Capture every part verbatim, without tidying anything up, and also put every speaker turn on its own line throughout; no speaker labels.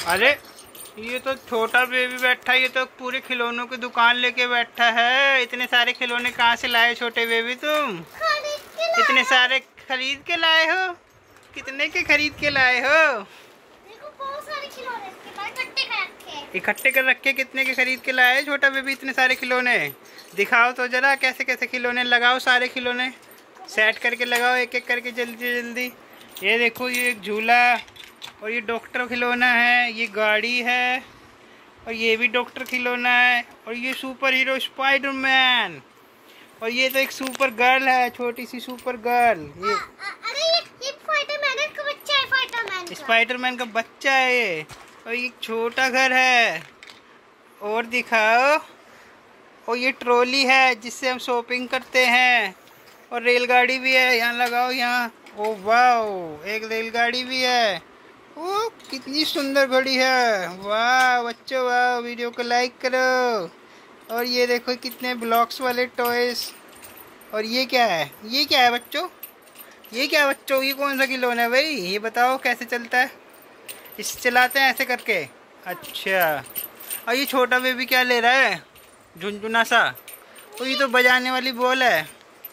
अरे ये तो छोटा बेबी बैठा है, ये तो पूरे खिलौनों की दुकान लेके बैठा है। इतने सारे खिलौने कहाँ से लाए छोटे बेबी तुम? इतने सारे खरीद के लाए हो? कितने के खरीद के लाए हो?
देखो बहुत सारे खिलौने इकट्ठे कर रखे।
इकट्ठे कर रखे कितने के खरीद के लाए छोटा बेबी इतने सारे खिलौने? दिखाओ तो जरा कैसे कैसे खिलौने। लगाओ सारे खिलौने सेट करके लगाओ एक एक करके जल्दी जल्दी। ये देखो ये एक झूला और ये डॉक्टर खिलौना है, ये गाड़ी है और ये भी डॉक्टर खिलौना है और ये सुपर हीरो स्पाइडरमैन और ये तो एक सुपर गर्ल है, छोटी सी सुपर गर्ल। ये
अरे ये ये स्पाइडरमैन का बच्चा है, स्पाइडरमैन का
स्पाइडरमैन का बच्चा है ये। और ये छोटा घर है और दिखाओ। और ये ट्रॉली है जिससे हम शॉपिंग करते हैं और रेलगाड़ी भी है, यहाँ लगाओ यहाँ। ओ वाह एक रेलगाड़ी भी है। ओ कितनी सुंदर घड़ी है, वाह बच्चों वाह। वीडियो को लाइक करो। और ये देखो कितने ब्लॉक्स वाले टॉयज। और ये क्या है? ये क्या है बच्चों? ये क्या है बच्चों? ये कौन सा खिलौना है भाई? ये बताओ कैसे चलता है? इसे चलाते हैं ऐसे करके। अच्छा और ये छोटा बेबी क्या ले रहा है? झुनझुना सा। और ये तो बजाने वाली बॉल है।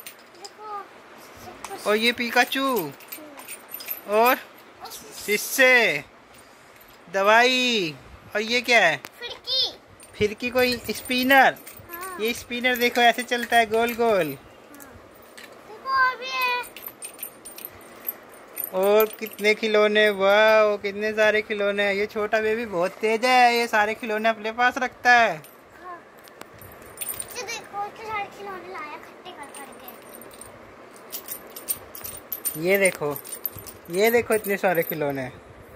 और ये पिकाचू और शीशे दवाई। और ये क्या है?
फिरकी।
फिरकी कोई स्पिनर।
हाँ।
ये स्पिनर देखो ऐसे चलता है गोल गोल।
देखो अभी है।
और कितने खिलौने, वाह कितने सारे खिलौने हैं। ये छोटा बेबी बहुत तेज है, ये सारे खिलौने अपने पास रखता है।
हाँ। ये देखो इतने सारे खिलौने लाया इकट्ठे कर करके।
ये देखो ये देखो इतने सारे खिलौने।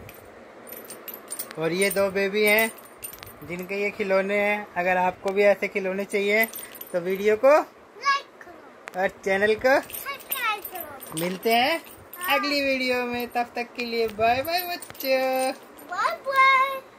और ये दो बेबी हैं जिनके ये खिलौने हैं। अगर आपको भी ऐसे खिलौने चाहिए तो वीडियो को
लाइक करो
और चैनल को
सब्सक्राइब करो।
मिलते हैं अगली वीडियो में, तब तक के लिए बाय बाय बच्चों।
Bye bye.